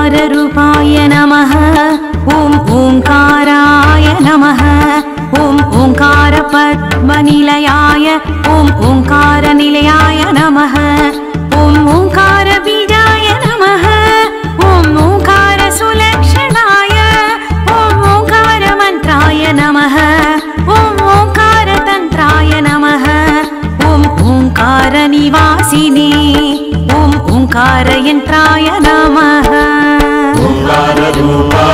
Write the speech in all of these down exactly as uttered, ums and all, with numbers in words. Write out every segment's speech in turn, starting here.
ओंकाररूपाय नमः। ॐ ओंकाराय नमः। ॐ ओंकारपद्मनिलयाय ॐ ओंकारनिलयाय नमः। ॐ ओंकारबीजाय नमः। ॐ ओंकारसुलक्षणाय ॐ ओंकारमन्त्राय नमः। ॐ ओंकारतन्त्राय नमः। ॐ ओंकारनिवासिने ॐ ओंकारयन्त्राय नमः। ओंकाररूपा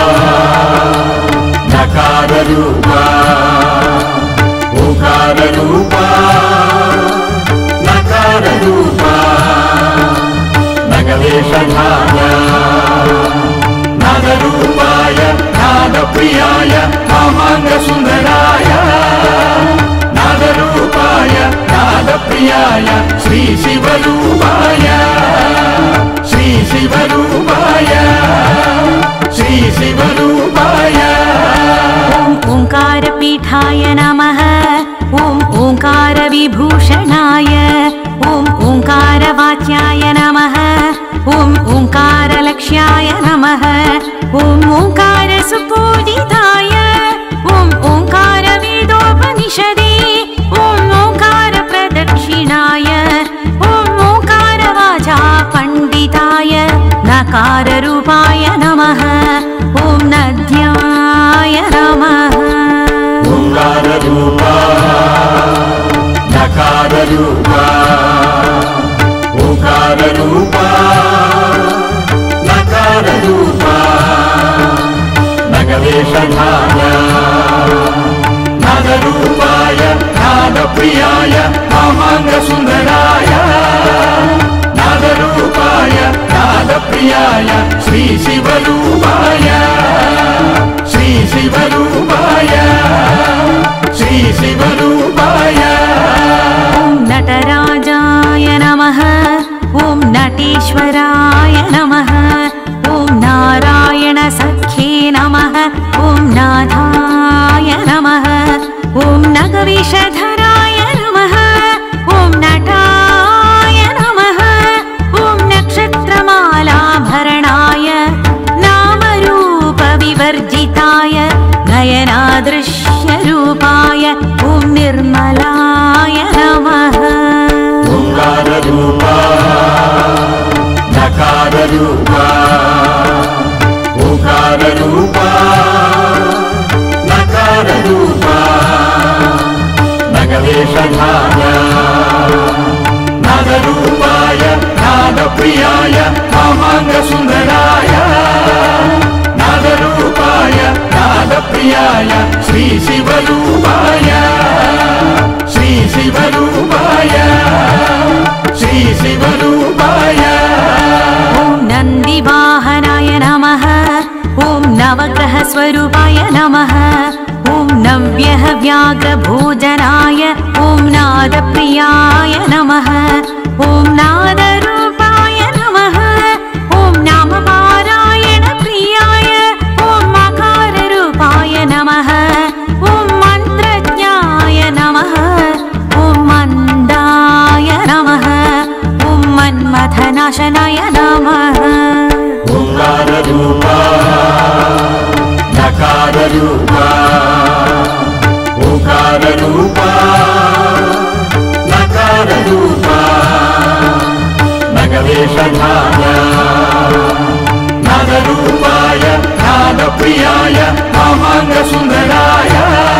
नकाररूपा ओंकाररूपा नकाररूपा नगवेशधाय नादरूपाय नादप्रियाय कामाङ्गसुन्दराय नादरूपाय नादप्रियाय श्री शिवरूपाय श्री शिवरूपाय श्री शिवरूपाय। ॐ ओंकारपीठाय नमः। ॐ ओंकारविभूषणाय ॐ ओंकारवाच्याय नमः। ॐ ओंकारलक्ष्याय नमः। ॐ ओंकारसुपूजिताय ॐ ओंकारवेदोपनिषदे ॐ ओंकारप्रदक्षिणाय ॐ ओंकारवाचा पण्डिताय नकाररूपाय नमः। ॐ नद्याय नमः। ओंकाररूपा नकाररूपा ओंकाररूपा नकाररूपा नगवेशधाय नादरूपाय नादप्रियाय कामाङ्गसुन्दराय नादरूपाय नादप्रियाय श्री शिवरूपाय श्री शिवरूपाय श्री शिवरूपाय। ॐ नटराजाय नमः। ॐ नटेश्वराय नमः। ॐ नारायणसख्ये नमः। ॐ नाथाय नमः। ॐ नगवेशधराय नमः। ॐ नटाय नमः। ॐ नक्षत्रमालाभरणाय नामरूपविवर्जिताय नयनादृश्यरूपाय ॐ निर्मलाय नमः। ओंकाररूपा नकाररूपा ओंकाररूपा नकाररूपा नगवेशधाय नादरूपाय नादप्रियाय कामाङ्गसुन्दराय नादरूपाय नादप्रियाय श्री शिवरूपाय श्री शिवरूपाय श्री शिवरूपाय। ॐ नन्दिवाहनाय नमः। ॐ नवग्रहस्वरूपाय नमः। ॐ नव्यः व्याघ्रभोजनाय ॐ नादप्रियाय नमः। ॐ नादरूपाय नमः। ॐ नामपारायणप्रियाय ॐ मकाररूपाय नमः। ॐ मन्त्रज्ञाय नमः। ॐ मन्दाय नमः। ॐ मन्मथनाशनाय नमः। ओंकाररूपा नकाररूपा ओंकाररूपा नकाररूपा नगवेशधाय नादरूपाय नादप्रियाय कामाङ्गसुन्दराय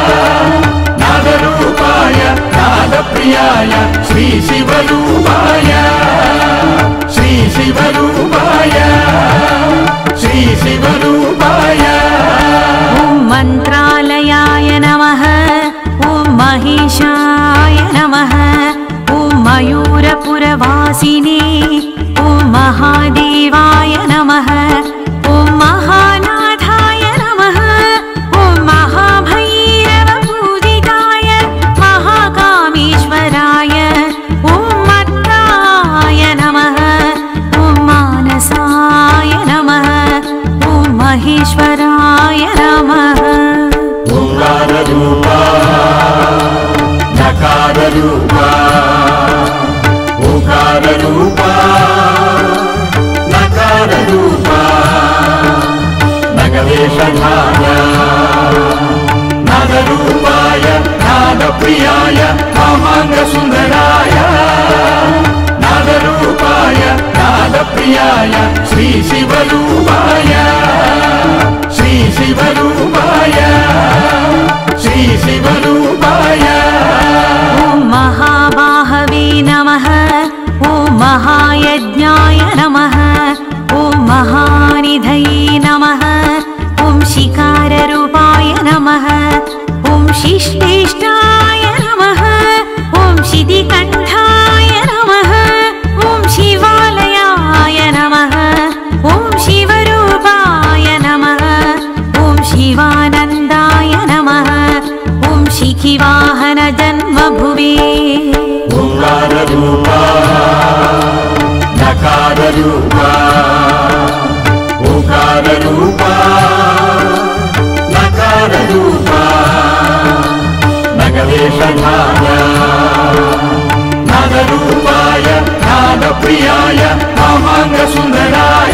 नादरूपाय नादप्रियाय श्री शिवरूपाय श्री शिवरूपाय श्री शिवरूपाय। ॐ मन्त्रालयाय नमः। ॐ महेशाय नमः। ॐ मयूरपुरवासिने ॐ महादेवाय नमः। ॐ महानाथाय नमः। ॐ महाभैरवपूजिताय महाकामेश्वराय ॐ मत्राय नमः। ॐ मानसाय नमः। ॐ महेश्वराय नमः। ओंकाररूपा नकाररूपा ओंकाररूपा नकाररूपा श्री शिवरूपाय श्री शिवरूपाय श्री शिवरूपाय ॐ महाबाहवे नमः ॐ महायज्ञाय नमः ॐ महानिधये नमः ॐ शिकाररूपाय नमः ॐ शिष्टेष्टाय नमः ॐ शितिकण्ठाय नमः ॐ शिवालयाय नमः ॐ शिवरूपाय नमः ॐ शिवानन्दाय नमः ॐ शिखिवाहन जन्मभुवे ओंकाररूपा नकाररूपा ओंकाररूपा नकाररूपा नगवेशधाय नादरूपाय नादप्रियाय मामाङ्गसुन्दराय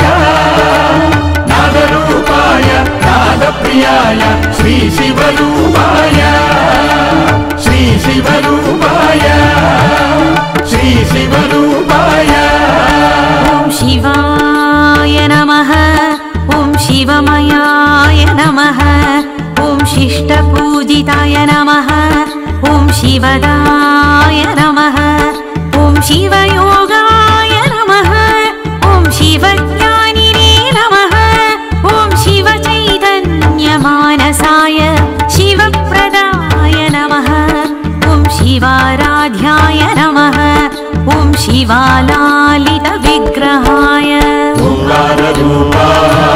नादरूपाय नादप्रियाय श्री शिवरूपाय श्री शिवरूपाय श्री शिवरूपाय ॐ शिवाय नमः ॐ शिवमयाय नमः ॐ शिष्टपूजिताय नमः ॐ शिवदाय नमः ॐ शिवयोगाय नमः ॐ शिवज्ञानिने नमः ॐ शिवचैतन्यमानसाय शिवप्रदाय नमः ॐ शिवाराध्याय नमः ॐ शिवालालितविग्रहाय ओंकाररूपा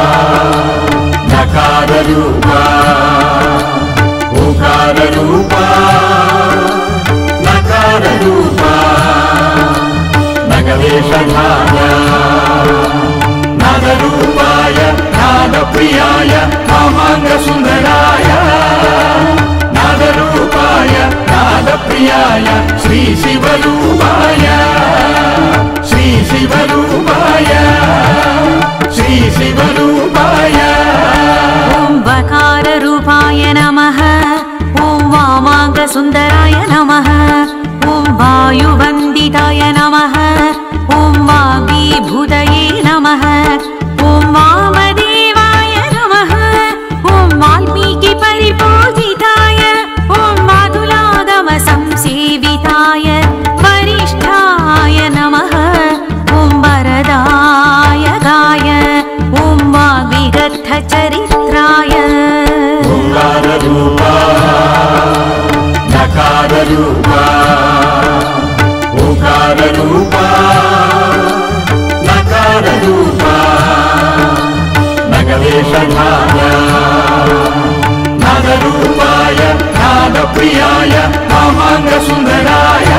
नकाररूपा ओंकाररूपा नकाररूपा नगवेशधाय नादरूपाय नादप्रियाय मामाङ्गसुन्दराय नादरूपाय नादप्रियाय श्री शिवरूपाय श्री शिवरूपाय श्री शिवरूपाय ॐ वकाररूपाय नमः ॐ वामाङ्गसुन्दराय नमः ॐ वायुवन्दिताय नमः ॐ वाग्विभूतये नमः ॐ वामदेवाय नमः ॐ वाल्मीकिपरिपूजिताय ॐ मातुलागमसंसेविताय वरिष्ठाय नमः ॐ वरदाय गाय ॐ वाग्विगर्धचरित्राय ओंकाररूपा नकाररूपा ओंकाररूपा नकाररूपा नगवेशधाय नादरूपाय नादप्रियाय मामाङ्गसुन्दराय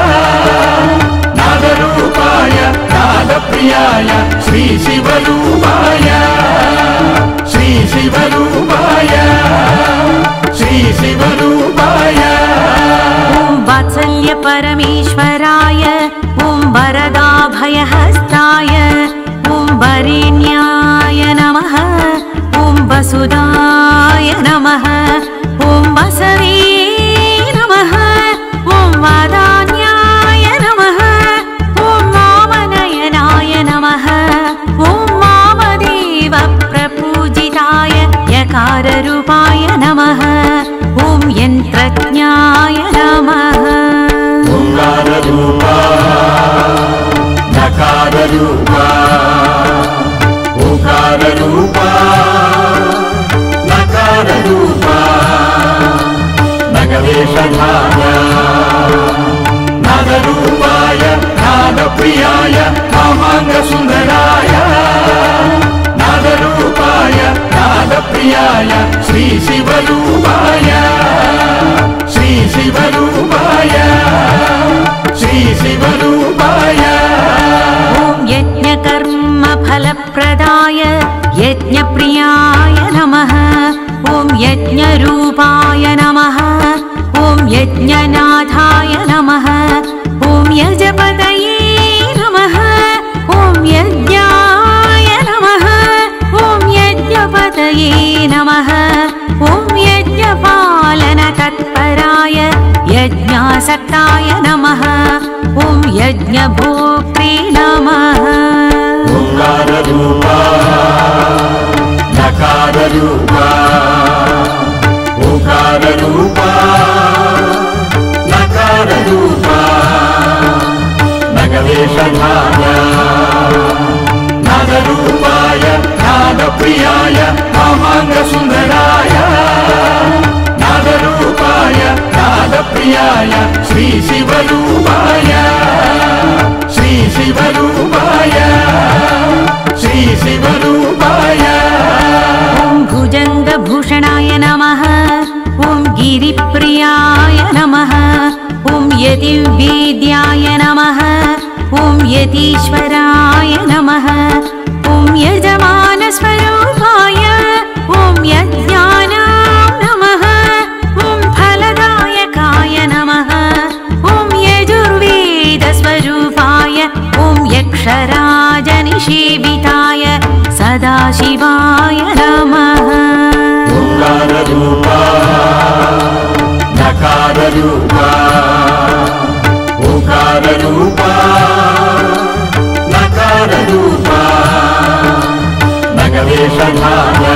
नादरूपाय नादप्रियाय श्री शिवरूपाय श्री शिवरूपाय श्री शिवरूपाय ॐ वात्सल्यपरमेश्वराय ॐ वरदाभयहस्ताय ॐ वरेण्याय नमः ॐ वसुदाय नमः ॐ वसवे नमः ॐ वादान्याय नमः ॐ वामनयनाय नमः ॐ वामदेवप्रपूजिताय यकाररूपाय नमः ॐ यन्त्रज्ञाय नमः ओंकाररूपा नकाररूपा ओंकाररूपा नकाररूपा नगवेशधाय नादरूपाय नादप्रियाय मामाङ्गसुन्दराय नादरूपाय नादप्रियाय श्री शिवरूपाय श्री शिवरूपाय श्री शिवरूपाय ॐ यज्ञकर्मफलप्रदाय यज्ञप्रियाय नमः ॐ यज्ञरूपाय नमः ॐ यज्ञनाथाय नमः ॐ यजपतये नमः ॐ यज्ञाय नमः ॐ यज्ञपतये नमः ॐ यज्ञपालनतत्पराय यज्ञासक्ताय नमः ॐ यज्ञभोक्त्रे नमः ओंकाररूपा प्रियाय श्री शिवरूपाय श्री शिवरूपाय श्री शिवरूपाय ॐ भुजङ्गभूषणाय नमः ॐ गिरिप्रियाय नमः ॐ यतिवेद्याय नमः ॐ यतीश्वराय नमः ॐ यजमानस्वरूपाय ॐ यज्ञानाय नमः ॐ फलदायकाय नमः ॐ यजुर्वेदस्वरूपाय ॐ यक्षराजनिषेविताय सदाशिवाय नमः ओंकाररूपा नकाररूपा ओंकाररूपा नकाररूपा नगवेशधाया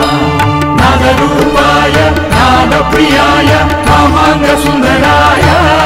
नादरूपाय नादप्रियाय कामाङ्गसुन्दराय